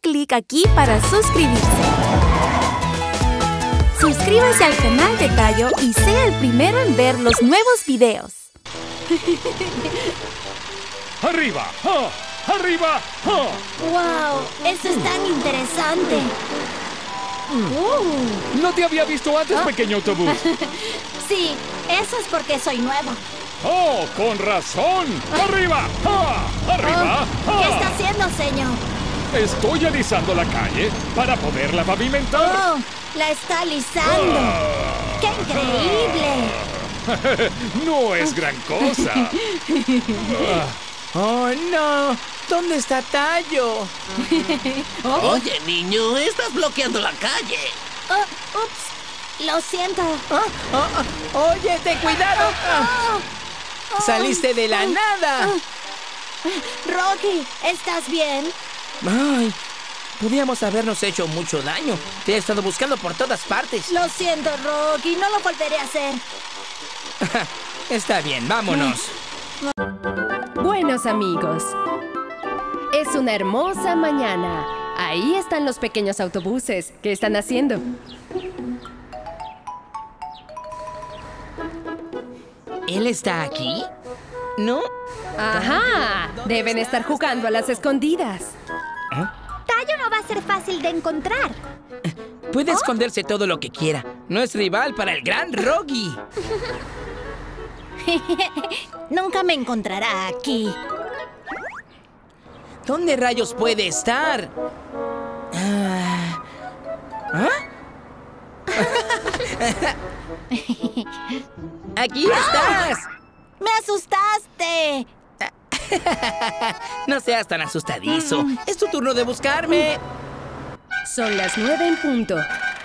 clic aquí para suscribirse. Suscríbase al canal de Tayo y sea el primero en ver los nuevos videos. ¡Arriba! ¡Ah! ¡Arriba! ¡Ah! ¡Wow! ¡Eso es tan interesante! No te había visto antes, pequeño autobús. Sí, eso es porque soy nueva. ¡Oh, con razón! ¡Arriba! ¡Ah! ¡Arriba! ¿Qué ¡Ah! está haciendo, señor? Estoy alisando la calle para poderla pavimentar. ¡Oh! ¡La está alisando! ¡Qué increíble! No es gran cosa. ¡Oh, no! ¿Dónde está Tayo? Oye, niño, estás bloqueando la calle. ¡Ups! Lo siento. ¡Oye, ten cuidado! ¡Saliste de la nada! Rocky, ¿estás bien? ¡Ay! Podríamos habernos hecho mucho daño. Te he estado buscando por todas partes. Lo siento, Rocky. No lo volveré a hacer. Está bien, vámonos. Buenos amigos, es una hermosa mañana. Ahí están los pequeños autobuses. ¿Qué están haciendo? ¿Él está aquí? ¿No? ¡Ajá! Deben estar jugando a las escondidas. Tayo no va a ser fácil de encontrar. Puede esconderse todo lo que quiera. No es rival para el gran Rocky. Nunca me encontrará aquí. ¿Dónde rayos puede estar? ¡Aquí estás! ¡Me asustaste! No seas tan asustadizo. Es tu turno de buscarme. Son las 9 en punto.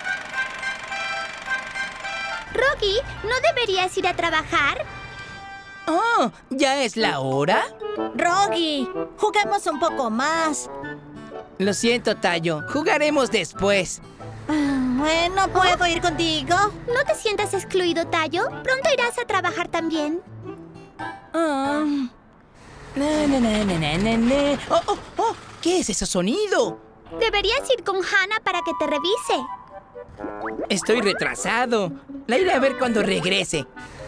Rocky, ¿no deberías ir a trabajar? Oh, ¿ya es la hora? Rocky, juguemos un poco más. Lo siento, Tayo. Jugaremos después. Bueno, ¿puedo ir contigo? No te sientas excluido, Tayo. Pronto irás a trabajar también. Na, na, na, na, na, na, na. Oh, ¿qué es ese sonido? Deberías ir con Hannah para que te revise. Estoy retrasado. La iré a ver cuando regrese.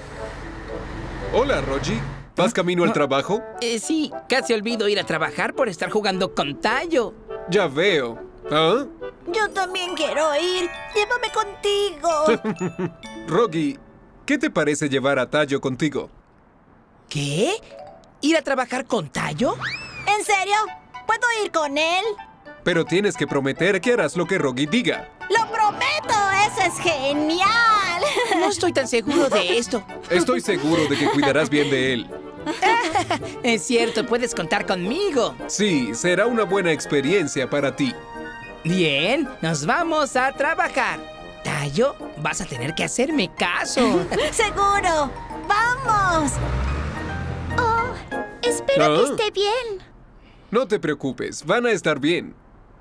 Hola, Rocky. ¿Vas camino al trabajo? Sí, casi olvido ir a trabajar por estar jugando con Tayo. Ya veo. ¿Ah? Yo también quiero ir. Llévame contigo. Rocky, ¿qué te parece llevar a Tayo contigo? ¿Qué? ¿Ir a trabajar con Tayo? ¿En serio? ¿Puedo ir con él? Pero tienes que prometer que harás lo que Rocky diga. ¡Lo prometo! ¡Eso es genial! No estoy tan seguro de esto. Estoy seguro de que cuidarás bien de él. Es cierto, puedes contar conmigo. Sí, será una buena experiencia para ti. Bien, nos vamos a trabajar. Tayo, vas a tener que hacerme caso. ¡Seguro! ¡Vamos! Oh, espero que esté bien. No te preocupes, van a estar bien.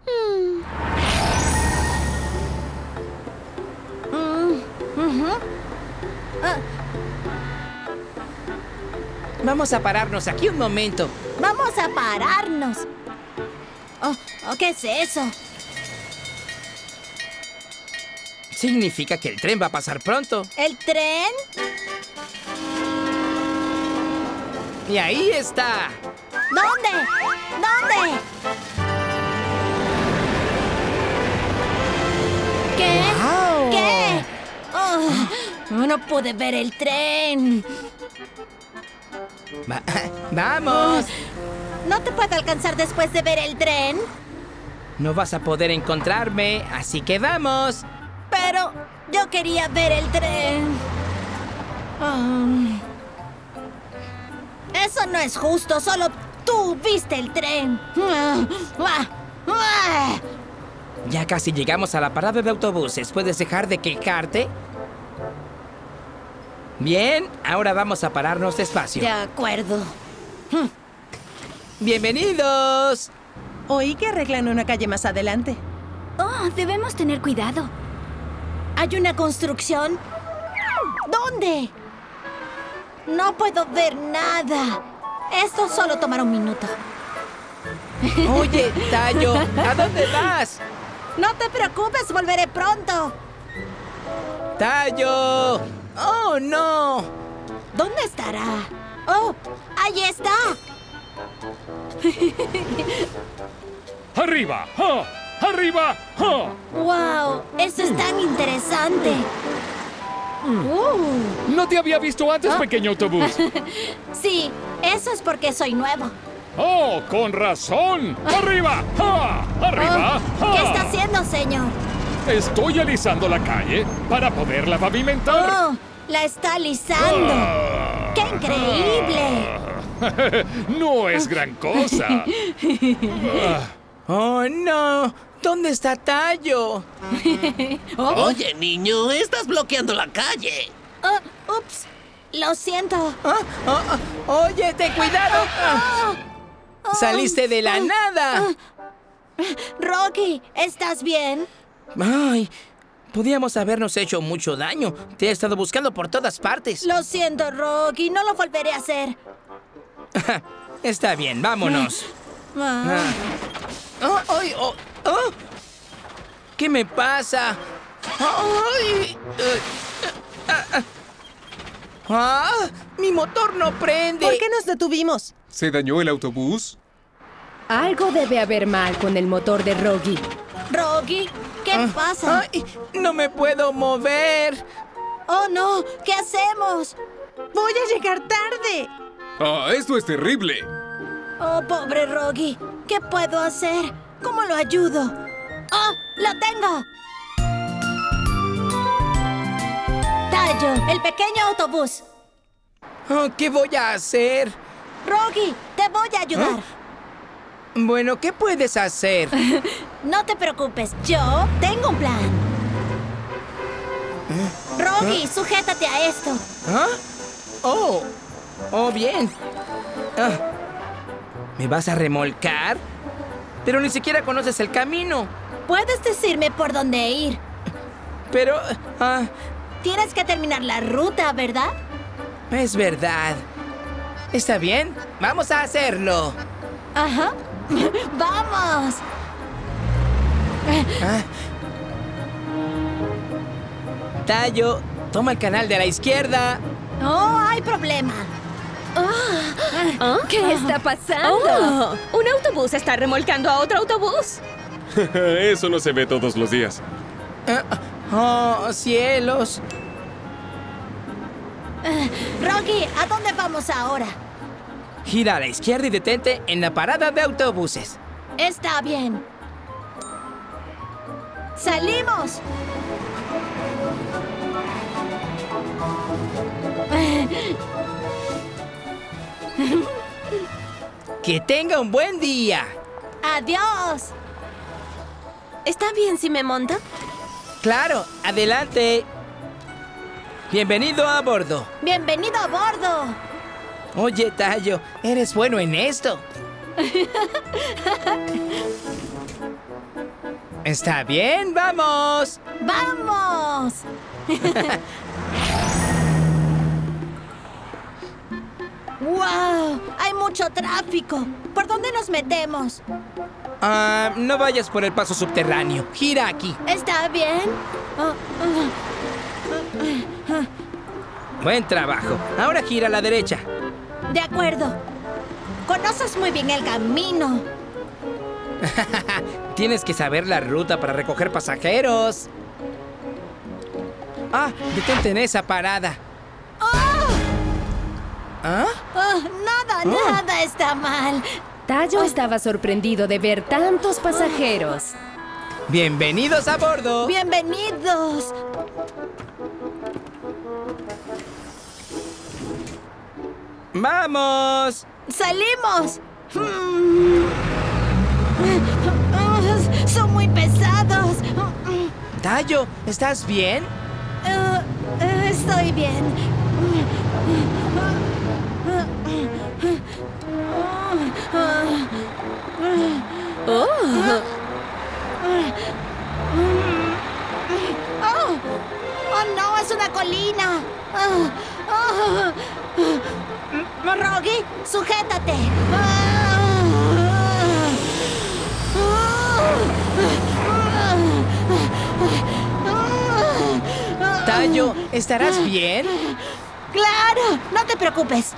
Vamos a pararnos aquí un momento. ¡Vamos a pararnos! ¿Qué es eso? Significa que el tren va a pasar pronto. ¿El tren? Y ahí está. ¿Dónde? ¿Dónde? ¿Qué? ¡Guau! ¿Qué? No pude ver el tren. ¡Vamos! ¿No te puedo alcanzar después de ver el tren? No vas a poder encontrarme, así que vamos. Pero yo quería ver el tren. Eso no es justo, solo tú viste el tren. Ya casi llegamos a la parada de autobuses. ¿Puedes dejar de quejarte? Bien, ahora vamos a pararnos despacio. De acuerdo. ¡Bienvenidos! Oí que arreglan una calle más adelante. Oh, debemos tener cuidado. ¿Hay una construcción? ¿Dónde? No puedo ver nada. Esto solo tomará un minuto. Oye, Tayo, ¿a dónde vas? No te preocupes, volveré pronto. ¡Tayo! ¡Oh, no! ¿Dónde estará? ¡Oh! ¡Ahí está! ¡Arriba! ¡Ja! ¡Arriba! ¡Ja! ¡Wow! Eso es tan interesante. No te había visto antes, pequeño autobús. Sí, eso es porque soy nuevo. ¡Oh, con razón! ¡Arriba! ¡Ja! ¡Arriba! ¡Ja! ¿Qué está haciendo, señor? Estoy alisando la calle para poderla pavimentar. ¡Oh! ¡La está alisando! ¡Qué increíble! No es gran cosa. ¡Oh, no! ¿Dónde está Tayo? Oye, niño, estás bloqueando la calle. ¡Ups! Lo siento. ¡Oye, ten cuidado! ¡Saliste de la nada! Rocky, ¿estás bien? ¡Ay! Podíamos habernos hecho mucho daño. Te he estado buscando por todas partes. Lo siento, Rocky. No lo volveré a hacer. Está bien, vámonos. ¡Ay! ¿Qué me pasa? ¡Ay! ¡Mi motor no prende! ¿Por qué nos detuvimos? ¿Se dañó el autobús? Algo debe haber mal con el motor de Rocky. Rocky, ¿qué pasa? ¡Ay! ¡No me puedo mover! ¡Oh, no! ¿Qué hacemos? ¡Voy a llegar tarde! ¡Ah, esto es terrible! Oh, pobre Rocky. ¿Qué puedo hacer? ¿Cómo lo ayudo? ¡Oh! ¡Lo tengo! Tayo, el pequeño autobús. ¿Qué voy a hacer? Rocky, te voy a ayudar. Bueno, ¿qué puedes hacer? No te preocupes, yo tengo un plan. Rocky, sujétate a esto. ¡Oh, bien! ¿Me vas a remolcar? Pero ni siquiera conoces el camino. Puedes decirme por dónde ir. Pero... Tienes que terminar la ruta, ¿verdad? es verdad. Está bien, vamos a hacerlo. Ajá. ¡Vamos! Tayo, toma el canal de la izquierda. ¡Oh, hay problema! ¿Qué está pasando? Un autobús está remolcando a otro autobús. Eso no se ve todos los días. ¡Oh, cielos! Rocky, ¿a dónde vamos ahora? Gira a la izquierda y detente en la parada de autobuses. Está bien. ¡Salimos! ¡Que tenga un buen día! ¡Adiós! ¿Está bien si me monto? ¡Claro! ¡Adelante! ¡Bienvenido a bordo! ¡Bienvenido a bordo! Oye, Tayo, eres bueno en esto. Está bien, vamos. ¡Vamos! ¡Wow! Hay mucho tráfico. ¿Por dónde nos metemos? No vayas por el paso subterráneo. Gira aquí. ¿Está bien? Buen trabajo. Ahora gira a la derecha. De acuerdo. Conoces muy bien el camino. Tienes que saber la ruta para recoger pasajeros. Detente en esa parada. Nada está mal. Tayo estaba sorprendido de ver tantos pasajeros. Bienvenidos a bordo. Bienvenidos. ¡Vamos! ¡Salimos! Son muy pesados. Tayo, ¿estás bien? Estoy bien. ¡Oh, no! ¡Es una colina! Rocky, sujétate. Tayo, ¿estarás bien? ¡Claro! ¡No te preocupes!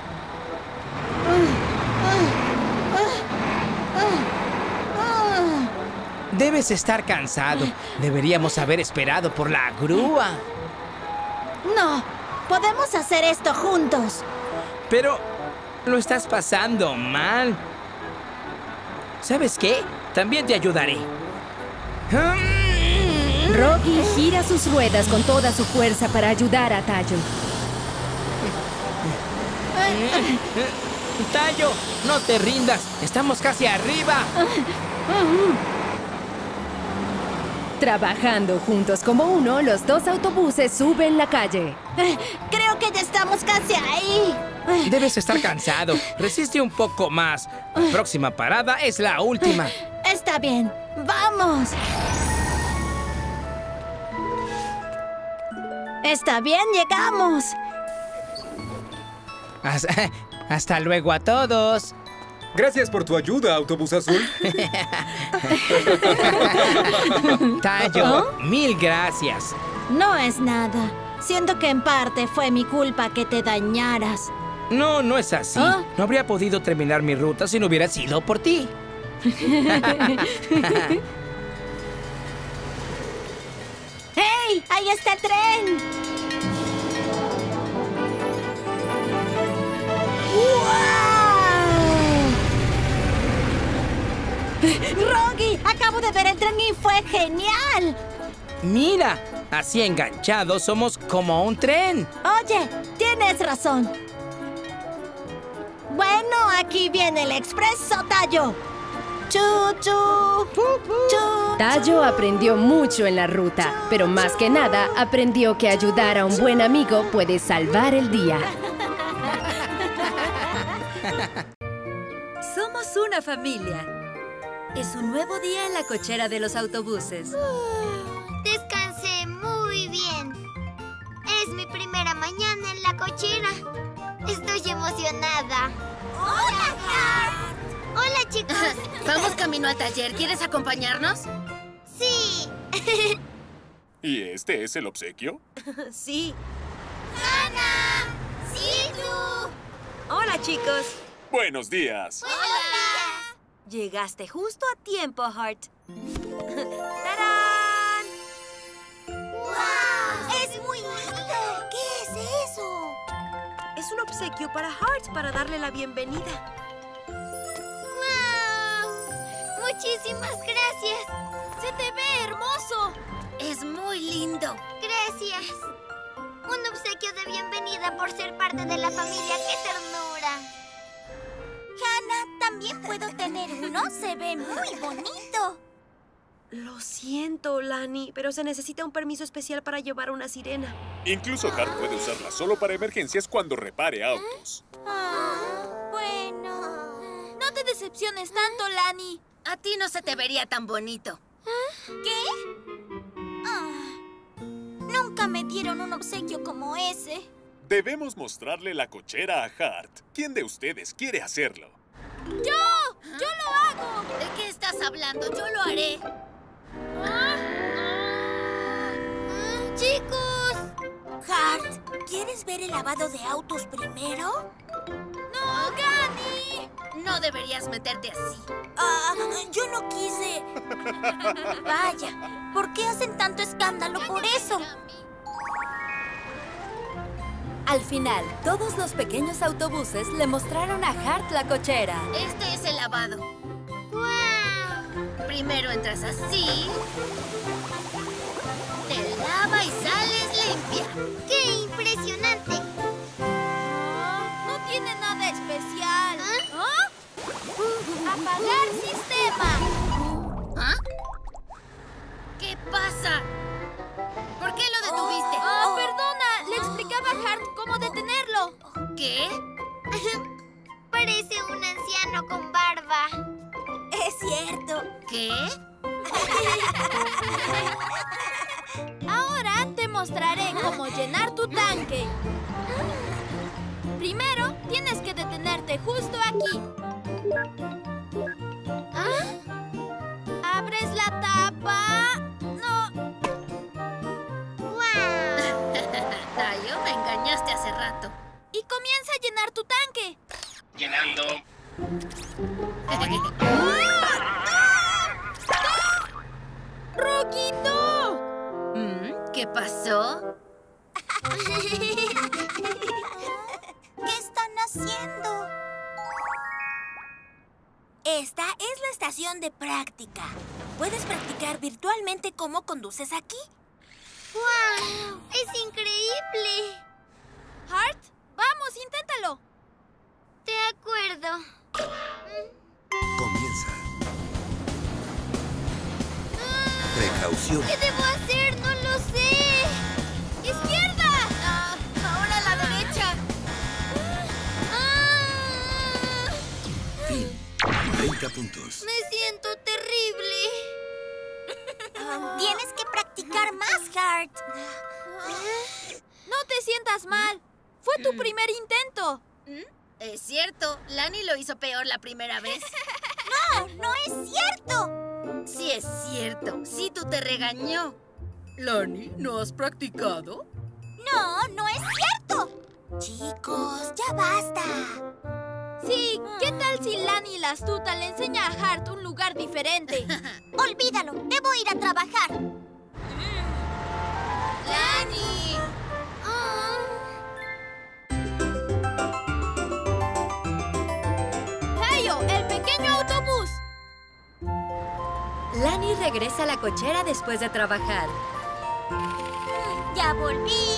Debes estar cansado. Deberíamos haber esperado por la grúa. No, podemos hacer esto juntos. Pero lo estás pasando mal. ¿Sabes qué? También te ayudaré. Rocky gira sus ruedas con toda su fuerza para ayudar a Tayo. Tayo, no te rindas. Estamos casi arriba. Trabajando juntos como uno, los dos autobuses suben la calle. Creo que ya estamos casi ahí. Debes estar cansado. Resiste un poco más. La próxima parada es la última. Está bien, vamos. Está bien, llegamos. Hasta luego a todos. Gracias por tu ayuda, autobús azul. Tayo, mil gracias. No es nada. Siento que en parte fue mi culpa que te dañaras. No, no es así. No habría podido terminar mi ruta si no hubiera sido por ti. ¡Hey! ¡Ahí está el tren! ¡Wow! ¡Rocky! Acabo de ver el tren y fue genial. Mira, así enganchados somos como un tren. Oye, tienes razón. Bueno, aquí viene el expreso, Tayo. ¡Chu, chu! ¡Chu! Tayo aprendió mucho en la ruta, pero más que nada aprendió que ayudar a un buen amigo puede salvar el día. Somos una familia. Es un nuevo día en la cochera de los autobuses. Descansé muy bien. Es mi primera mañana en la cochera. Estoy emocionada. ¡Hola, Hart! ¡Hola, chicos! Vamos camino al taller. ¿Quieres acompañarnos? ¡Sí! ¿Y este es el obsequio? Sí. ¡Hannah! ¡Sí, tú! Hola, chicos. ¡Buenos días! ¡Hola! Llegaste justo a tiempo, Hart. ¡Tarán! ¡Wow! ¡Es muy lindo! ¿Qué es eso? Es un obsequio para Hart para darle la bienvenida. ¡Wow! ¡Muchísimas gracias! ¡Se te ve hermoso! Es muy lindo. Gracias. Un obsequio de bienvenida por ser parte de la familia. ¡Qué ternura! Hannah, ¿también puedo tener uno? Se ve muy bonito. Lo siento, Lani, pero se necesita un permiso especial para llevar una sirena. Incluso Hart puede usarla solo para emergencias cuando repare autos. Bueno. No te decepciones tanto, Lani. A ti no se te vería tan bonito. ¿Qué? Nunca me dieron un obsequio como ese. Debemos mostrarle la cochera a Hart. ¿Quién de ustedes quiere hacerlo? ¡Yo! ¡Yo lo hago! ¿De qué estás hablando? Yo lo haré. ¡Chicos! Hart, ¿quieres ver el lavado de autos primero? ¡No, Gani! No deberías meterte así. Yo no quise. Vaya, ¿por qué hacen tanto escándalo por eso? Al final, todos los pequeños autobuses le mostraron a Hart la cochera. Este es el lavado. ¡Wow! Primero entras así. Te lava y sales limpia. ¡Qué impresionante! No tiene nada especial. ¡Apagar sistema! ¿Ah? ¿Qué pasa? ¿Por qué lo detuviste? Perdona, le explicaba a Hart cómo detenerlo. ¿Qué? Parece un anciano con barba. Es cierto. ¿Qué? Ahora te mostraré cómo llenar tu tanque. Primero, tienes que detenerte justo aquí. Abres la tapa. No. ¡Wow! Tayo, me engañaste hace rato. Y comienza a llenar tu tanque. Llenando. ¡Rocky, no! ¿Qué pasó? ¿Qué están haciendo? Esta es la estación de práctica. ¿Puedes practicar virtualmente cómo conduces aquí? ¡Wow! ¡Es increíble! Hart, vamos, inténtalo. De acuerdo. Comienza. Precaución. ¿Qué debo hacer? ¡No lo sé! ¡Izquierda! Ahora a la derecha. Fin. 30 puntos. Me siento terrible. Tienes que practicar más, Hart. No te sientas mal. Fue tu primer intento. Es cierto, Lani lo hizo peor la primera vez. ¡No, no es cierto! Sí es cierto, sí tú te regañó. Lani, ¿no has practicado? No, no es cierto. Chicos, ya basta. Sí, ¿qué tal si Lani la astuta le enseña a Hart un lugar diferente? Olvídalo, debo ir a trabajar. ¡Lani! ¡Tayo, el pequeño autobús! Lani regresa a la cochera después de trabajar. ¡Ya volví!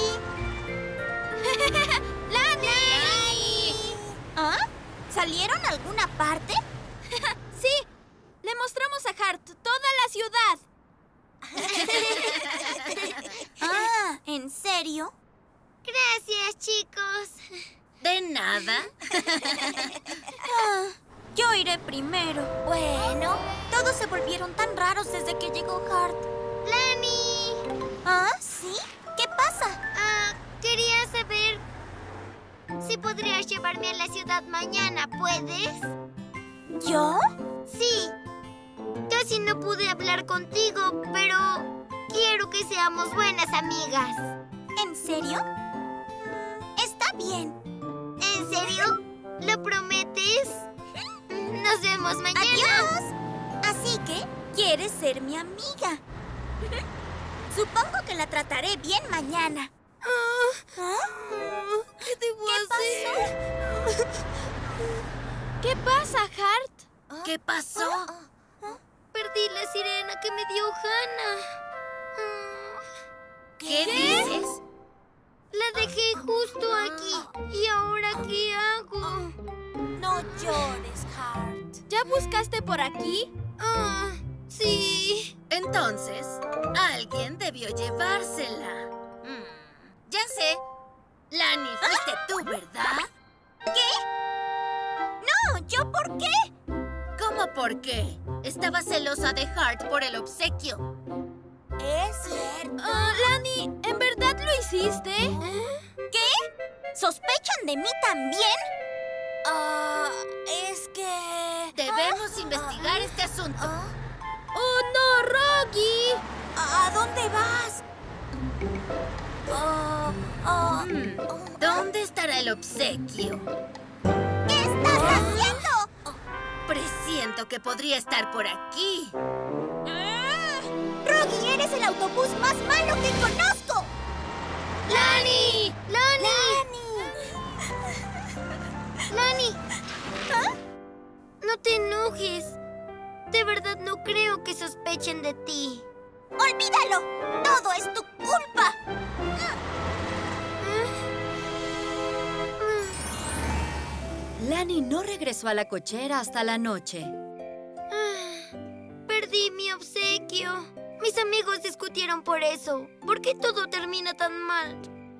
¡Lani! ¿Ah? ¿Salieron a alguna parte? Sí, le mostramos a Hart toda la ciudad. Ah, ¿en serio? Gracias, chicos. De nada. Yo iré primero. Bueno, todos se volvieron tan raros desde que llegó Hart. ¡Lani! ¿Ah, sí? ¿Qué pasa? Quería saber si podrías llevarme a la ciudad mañana, ¿puedes? ¿Yo? Sí. Casi no pude hablar contigo, pero quiero que seamos buenas amigas. ¿En serio? Está bien. ¿En serio? ¿Lo prometes? Nos vemos mañana. ¡Adiós! Así que, ¿quieres ser mi amiga? Supongo que la trataré bien mañana. ¿Qué debo hacer? ¿Qué pasa, Hart? ¿Qué pasó? Perdí la sirena que me dio Hannah. ¿Qué dices? La dejé justo aquí. ¿Y ahora qué hago? No llores, Hart. ¿Ya buscaste por aquí? Sí. Entonces, alguien debió llevársela. Ya sé. Lani, fuiste tú, ¿verdad? ¿Qué? No, ¿yo por qué? ¿Cómo por qué? Estaba celosa de Hart por el obsequio. Es cierto. Lani, ¿en verdad lo hiciste? ¿Qué? ¿Sospechan de mí también? Es que... Debemos investigar este asunto. ¡Oh, no, Rocky! ¿A dónde vas? ¿Dónde estará el obsequio? ¿Qué estás haciendo? Presiento que podría estar por aquí. Rocky, eres el autobús más malo que conozco. ¡Lani! ¡Lani! No te enojes. De verdad no creo que sospechen de ti. ¡Olvídalo! ¡Todo es tu culpa! Lani no regresó a la cochera hasta la noche. Perdí mi obsequio. Mis amigos discutieron por eso. ¿Por qué todo termina tan mal?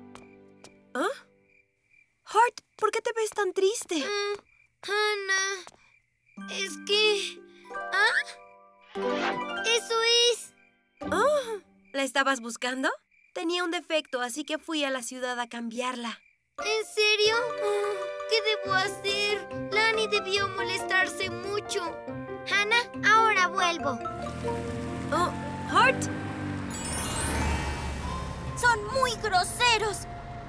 Hart, ¿por qué te ves tan triste? Hannah, es que... ¡Eso es! Oh, ¿la estabas buscando? Tenía un defecto, así que fui a la ciudad a cambiarla. ¿En serio? ¿Qué debo hacer? Lani debió molestarse mucho. Hannah, ahora vuelvo. Oh, Hart. Son muy groseros.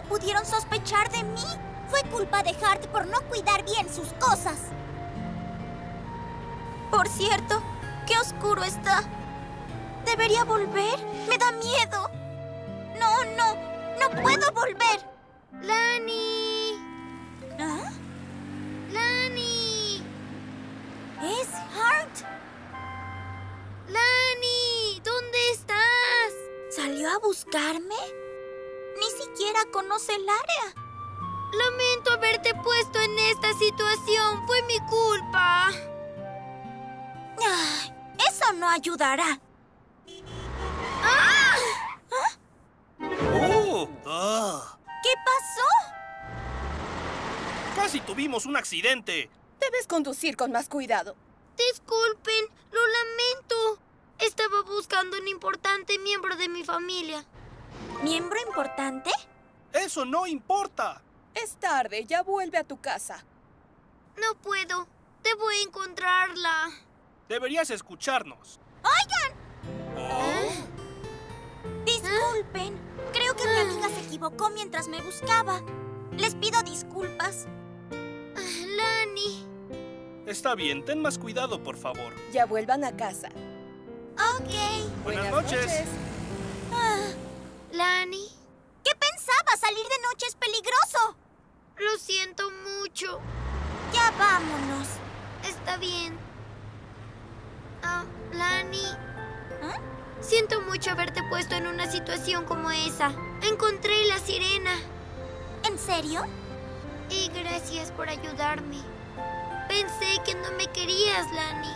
pudieron sospechar de mí? Fue culpa de Hart por no cuidar bien sus cosas. Por cierto, qué oscuro está. ¿Debería volver? Me da miedo. No puedo volver. ¡Lani! ¿Ah? ¡Lani! ¿Es Hart? ¡Lani! ¿Dónde estás? ¿Salió a buscarme? Ni siquiera conoce el área. Lamento haberte puesto en esta situación. Fue mi culpa. Ay, eso no ayudará. ¿Qué pasó? Casi tuvimos un accidente. Debes conducir con más cuidado. Disculpen, lo lamento. Estaba buscando un importante miembro de mi familia. ¿Miembro importante? Eso no importa. Es tarde, ya vuelve a tu casa. No puedo. Debo encontrarla. Deberías escucharnos. ¡Oigan! Disculpen. Creo que mi amiga se equivocó mientras me buscaba. Les pido disculpas. Lani. Está bien, ten más cuidado, por favor. Ya vuelvan a casa. Ok. Buenas noches. Lani. ¿Qué pensaba? Salir de noche es peligroso. Lo siento mucho. Ya vámonos. Está bien. Lani. Siento mucho haberte puesto en una situación como esa. Encontré la sirena. ¿En serio? Y gracias por ayudarme. Pensé que no me querías, Lani.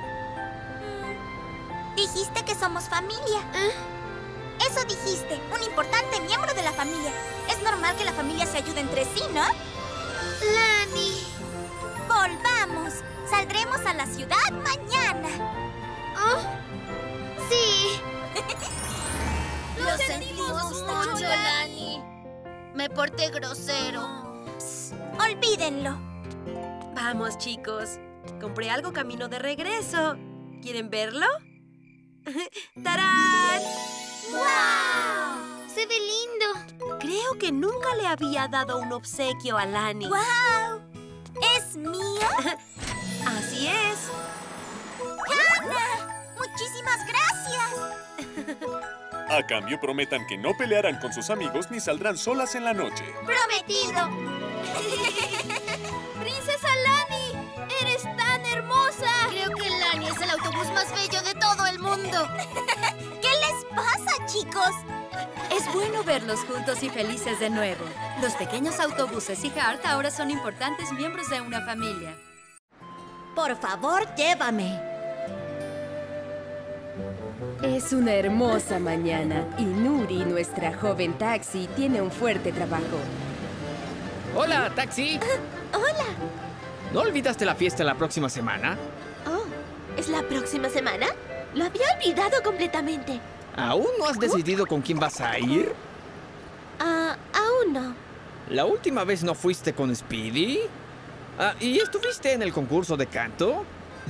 Dijiste que somos familia. Eso dijiste, un importante miembro de la familia. Es normal que la familia se ayude entre sí, ¿no? Lani. Volvamos. Saldremos a la ciudad mañana. Sí. Lo sentimos mucho, Lani. Me porté grosero. Olvídenlo. Vamos, chicos. Compré algo camino de regreso. ¿Quieren verlo? ¡Tarán! ¡Wow! Se ve lindo. Creo que nunca le había dado un obsequio a Lani. ¡Wow! ¿Es mío? Así es. ¡Hannah! ¡Muchísimas gracias! A cambio, prometan que no pelearán con sus amigos ni saldrán solas en la noche. ¡Prometido! ¡Princesa Lani! ¡Eres tan hermosa! Creo que Lani es el autobús más bello de todo el mundo. ¿Qué les pasa, chicos? Es bueno verlos juntos y felices de nuevo. Los pequeños autobuses y Hart ahora son importantes miembros de una familia. Por favor, llévame. Es una hermosa mañana y Nuri, nuestra joven taxi, tiene un fuerte trabajo. ¡Hola, taxi! Hola. ¿No olvidaste la fiesta la próxima semana? Oh, ¿es la próxima semana? Lo había olvidado completamente. ¿Aún no has decidido con quién vas a ir? Aún no. ¿La última vez no fuiste con Speedy? ¿Y estuviste en el concurso de canto?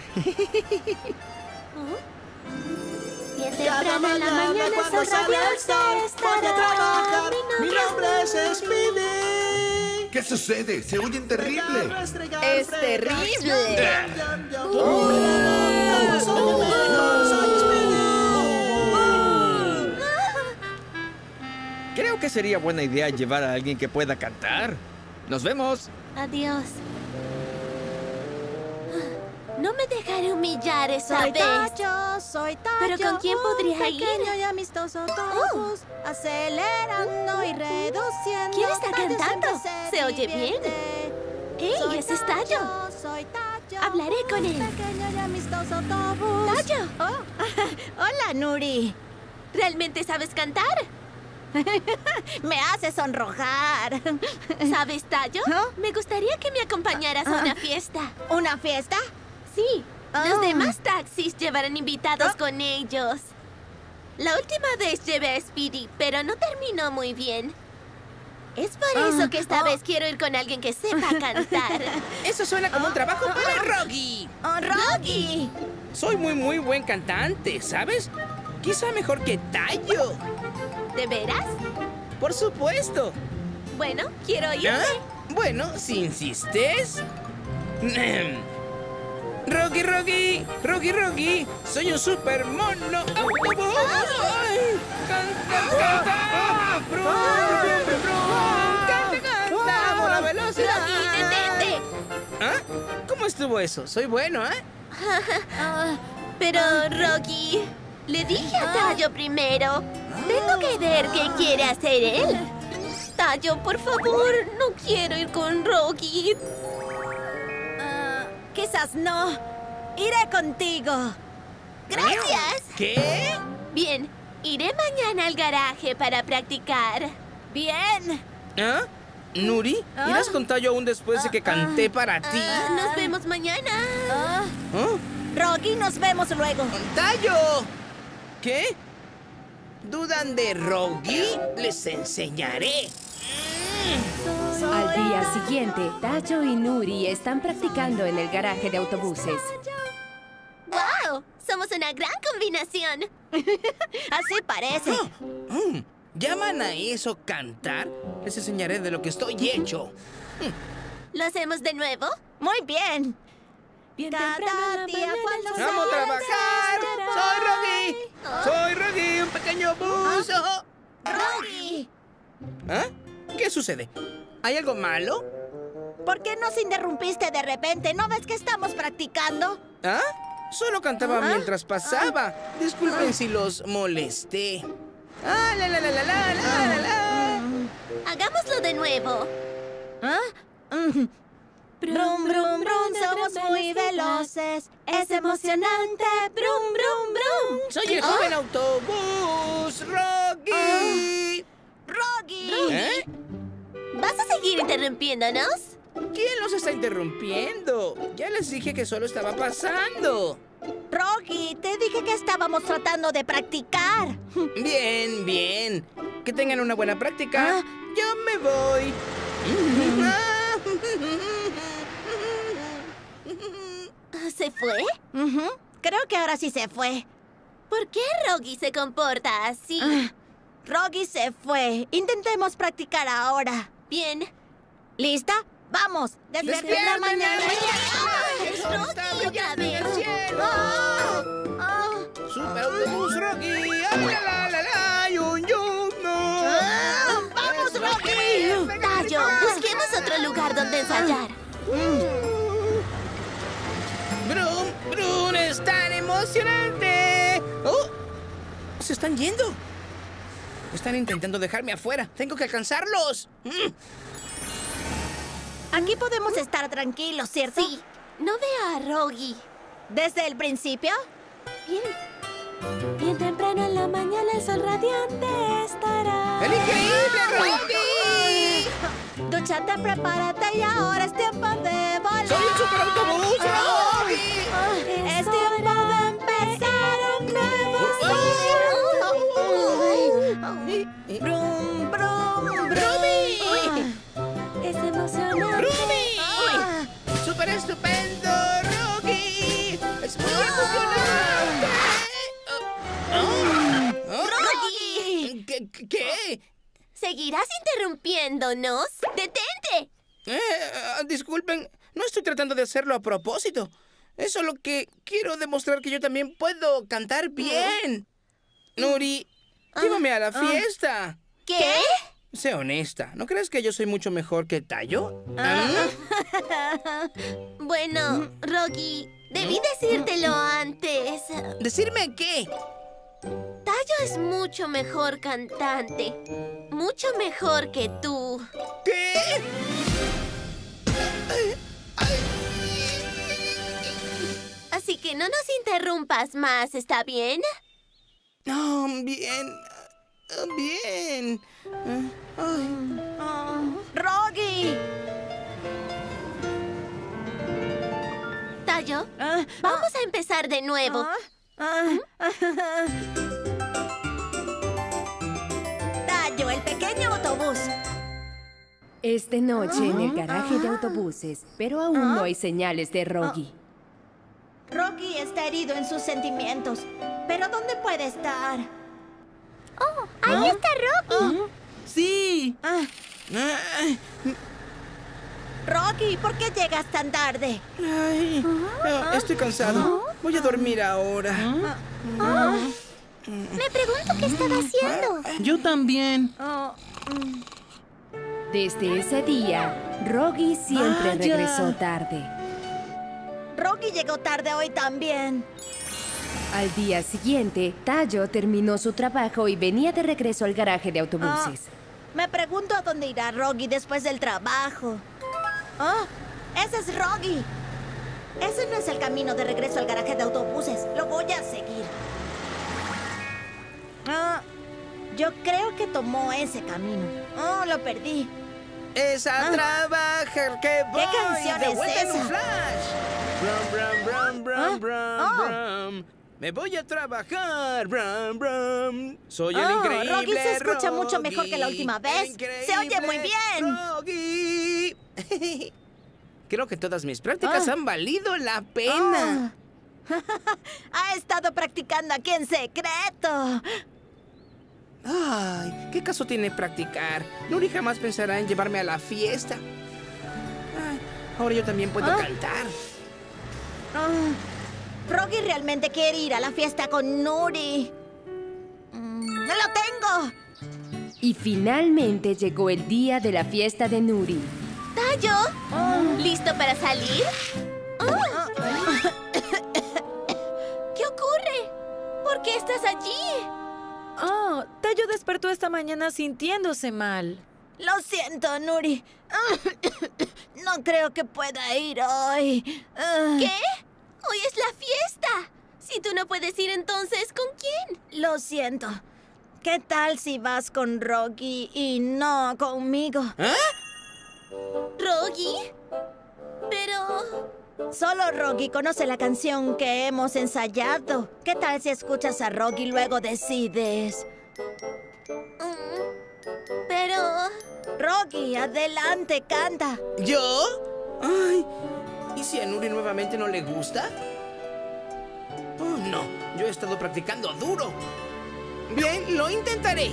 Bien temprano en la mañana cuando sale el sol, voy a trabajar. Mi nombre es Speedy. ¿Qué sucede? Se oyen terrible. ¡Es terrible! Creo que sería buena idea llevar a alguien que pueda cantar. ¡Nos vemos! Adiós. No me dejaré humillar esa vez. Soy Tayo. ¿Pero con quién podría ir? Pequeño y amistoso autobús, acelerando y reduciendo. ¿Quién está Tayo cantando? siempre ¿Se oye bien? ¡Ey, ese es Tayo! Soy Tayo. Hablaré con él. Pequeño y amistoso autobús. ¡Tayo! Hola, Nuri. ¿Realmente sabes cantar? Me hace sonrojar. ¿Sabes, Tayo? Me gustaría que me acompañaras a una fiesta. ¿Una fiesta? Sí. Los demás taxis llevarán invitados con ellos. La última vez llevé a Speedy, pero no terminó muy bien. Es por eso que esta vez quiero ir con alguien que sepa cantar. Eso suena como un trabajo para Rocky. ¡Rocky! Soy muy buen cantante, ¿sabes? Quizá mejor que Tayo. ¿De veras? Por supuesto. Bueno, quiero irme. Bueno, si insistes. Rocky, soy un super mono autobús. Canta, por la velocidad. Rocky, detente. ¿Ah? ¿Cómo estuvo eso? Soy bueno, ¿eh? Pero, Rocky, le dije a Tayo primero. Tengo que ver qué quiere hacer él. Tayo, por favor, no quiero ir con Rocky. Quizás no. Iré contigo. ¡Gracias! ¿Qué? Bien, iré mañana al garaje para practicar. Bien. ¿Ah? ¿Nuri? ¿Irás con Tayo aún después de que canté para ti? Nos vemos mañana. Rocky, nos vemos luego. ¡Tayo! ¿Qué? ¿Dudan de Rocky? Les enseñaré. Al día siguiente, Tayo y Nuri están practicando en el garaje de autobuses. ¡Wow! Somos una gran combinación. Así parece. ¿Llaman a eso cantar? Les enseñaré de lo que estoy hecho. ¿Lo hacemos de nuevo? Muy bien. Cada día cuando ¡Vamos a trabajar! ¡Soy Rocky, un pequeño buzo! ¡Rocky! ¿Ah? ¿Qué sucede? ¿Hay algo malo? ¿Por qué nos interrumpiste de repente? ¿No ves que estamos practicando? ¿Ah? Solo cantaba mientras pasaba. Disculpen si los molesté. ¡Ah, la! Hagámoslo de nuevo. Brum, brum, brum, somos muy veloces. Es emocionante. Brum, brum, brum. ¡Soy el joven autobús, Rocky! ¡Rocky! ¿Eh? ¿Vas a seguir interrumpiéndonos? ¿Quién los está interrumpiendo? Ya les dije que solo estaba pasando. Rocky, te dije que estábamos tratando de practicar. Bien. Que tengan una buena práctica. Yo me voy. ¿Se fue? Creo que ahora sí se fue. ¿Por qué Rocky se comporta así? Rocky se fue. Intentemos practicar ahora. Bien. ¿Lista? ¡Vamos! ¡Despierta mañana! ¡Es Rocky otra vez! ¡Super autobús, Rocky! ¡La! ¡Vamos, Rocky! Tayo, busquemos otro lugar donde ensayar. ¡Brum, es tan emocionante! ¡Oh! ¡Se están yendo! Están intentando dejarme afuera. ¡Tengo que alcanzarlos! Aquí podemos estar tranquilos, ¿cierto? Sí. No veo a Rocky. ¿Desde el principio? Bien temprano en la mañana el sol radiante estará. ¡El increíble Rocky! Dúchate, prepárate y ahora es tiempo de volar. ¡Soy el superautobús, Rocky! Es tiempo de empezar un nuevo día. Brum, brum, brum. Es emocionante. ¡Brumi! ¡Súper estupendo, Rocky! ¡Es muy emocionante! ¡Rocky! ¿Qué? ¿Seguirás interrumpiéndonos? ¡Detente! Disculpen, no estoy tratando de hacerlo a propósito. Es solo que quiero demostrar que yo también puedo cantar bien. Nuri, llévame a la fiesta. ¿Qué? Sé honesta, ¿no crees que yo soy mucho mejor que Tayo? Bueno, Rocky, debí decírtelo antes. ¿Decirme qué? Tayo es mucho mejor cantante. Mucho mejor que tú. ¿Qué? Así que no nos interrumpas más, ¿está bien? No, bien. ¡Rocky! Tayo, vamos a empezar de nuevo. Tayo, el pequeño autobús. Es de noche en el garaje de autobuses, pero aún no hay señales de Rocky. Rocky está herido en sus sentimientos. ¿Pero dónde puede estar? ¡Oh! ¡Ahí está Rocky! ¡Sí! Rocky, ¿por qué llegas tan tarde? Ay, estoy cansado. Voy a dormir ahora. Me pregunto qué estaba haciendo. Yo también. Desde ese día, Rocky siempre regresó tarde. Rocky llegó tarde hoy también. Al día siguiente, Tayo terminó su trabajo y venía de regreso al garaje de autobuses. Me pregunto a dónde irá Rocky después del trabajo. ¡Ese es Rocky! Ese no es el camino de regreso al garaje de autobuses. Lo voy a seguir. Yo creo que tomó ese camino. Lo perdí. Es a trabajar que voy. ¿Qué canción de es vuelta en un esa? flash. Brum, brum, brum, brum, brum, brum. Me voy a trabajar. Brum, brum. Soy el increíble Rocky se escucha mucho mejor que la última vez. Se oye muy bien. Rocky. Creo que todas mis prácticas han valido la pena. Ha estado practicando aquí en secreto. Ay, ¿qué caso tiene practicar? Nuri jamás pensará en llevarme a la fiesta. Ay, ahora yo también puedo cantar. Rocky realmente quiere ir a la fiesta con Nuri. ¡Lo tengo! Y finalmente llegó el día de la fiesta de Nuri. ¿Tayo? ¿Listo para salir? ¿Qué ocurre? ¿Por qué estás allí? Tayo despertó esta mañana sintiéndose mal. Lo siento, Nuri. No creo que pueda ir hoy. ¿Qué? Hoy es la fiesta. Si tú no puedes ir, entonces, ¿con quién? Lo siento. ¿Qué tal si vas con Rocky y no conmigo? ¿Rocky? Pero... Solo Rocky conoce la canción que hemos ensayado. ¿Qué tal si escuchas a Rocky y luego decides? Pero... Rocky, adelante, canta. ¿Yo? Ay, ¿y si a Nuri nuevamente no le gusta? Oh, no, yo he estado practicando duro. Bien, lo intentaré.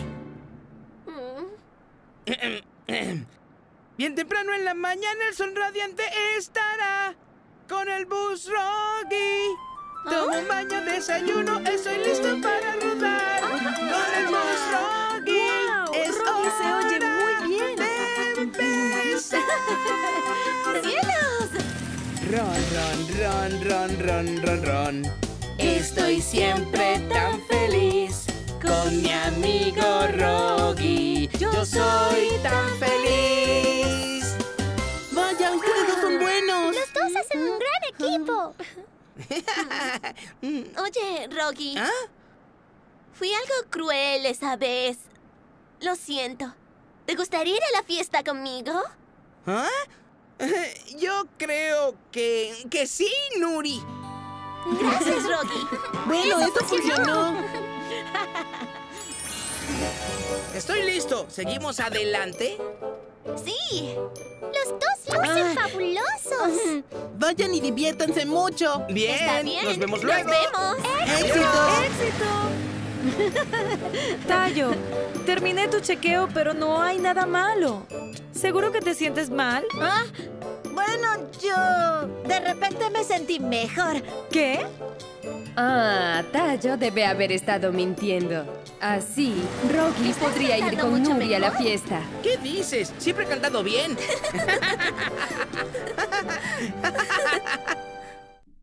Bien temprano en la mañana el sol radiante estará con el bus Rocky. Tomo un baño, desayuno, estoy listo para rodar. Con el bus Rocky. Wow, Es Rocky se oye hora muy bien. de empezar. ¡Cielos! Ron, ron, ron, ron, ron, ron, ron. Estoy siempre tan feliz con mi amigo Rocky. Yo soy tan feliz. Vaya, ustedes dos son buenos. Los dos hacen un gran equipo. Oye, Rocky. Fui algo cruel esa vez. Lo siento. ¿Te gustaría ir a la fiesta conmigo? Yo creo que sí, Nuri. Gracias, Rocky. Bueno, eso funcionó. Estoy listo. ¿Seguimos adelante? Sí. Los dos lucen fabulosos. Vayan y diviértanse mucho. Bien. Está bien. Nos vemos luego. Nos vemos. ¡Éxito! Tayo, terminé tu chequeo, pero no hay nada malo. ¿Seguro que te sientes mal? Bueno, yo de repente me sentí mejor. ¿Qué? Tayo debe haber estado mintiendo. Así, Rocky podría ir con Nuri a la fiesta. ¿Qué dices? Siempre he cantado bien.